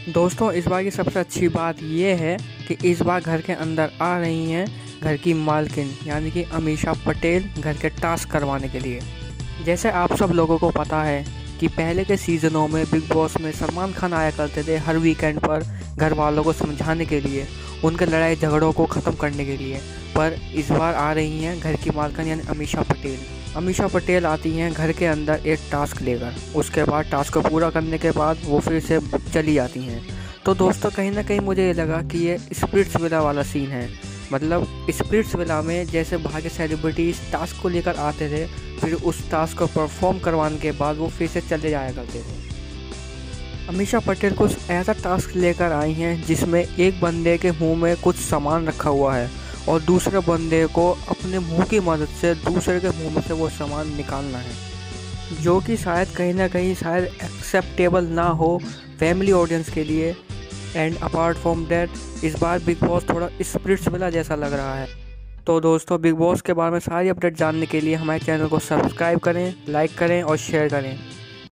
दोस्तों इस बार की सबसे अच्छी बात यह है कि इस बार घर के अंदर आ रही हैं घर की मालकिन यानी कि अमीषा पटेल घर के टास्क करवाने के लिए। जैसे आप सब लोगों को पता है कि पहले के सीज़नों में बिग बॉस में सलमान खान आया करते थे हर वीकेंड पर घर वालों को समझाने के लिए, उनके लड़ाई झगड़ों को ख़त्म करने के लिए। पर इस बार आ रही हैं घर की मालकिन यानी अमीषा पटेल। अमीषा पटेल आती हैं घर के अंदर एक टास्क लेकर। उसके बाद टास्क को पूरा करने के बाद वो फिर से चली जाती हैं। तो दोस्तों कहीं ना कहीं मुझे ये लगा कि ये स्पिरिट्स विला वाला सीन है। मतलब स्पिरिट्स विला में जैसे बाहर के सेलिब्रिटीज टास्क को लेकर आते थे, फिर उस टास्क को परफॉर्म करवाने के बाद वो फिर से चले जाया करते थे। अमीषा पटेल कुछ ऐसा टास्क लेकर आई हैं जिसमें एक बंदे के मुंह में कुछ सामान रखा हुआ है और दूसरे बंदे को अपने मुंह की मदद से दूसरे के मुंह में से वो सामान निकालना है, जो कि शायद कहीं ना कहीं शायद एक्सेप्टेबल ना हो फैमिली ऑडियंस के लिए। एंड अपार्ट फ्रॉम दैट इस बार बिग बॉस थोड़ा स्पिरिट्स वाला जैसा लग रहा है। तो दोस्तों बिग बॉस के बारे में सारी अपडेट जानने के लिए हमारे चैनल को सब्सक्राइब करें, लाइक करें और शेयर करें।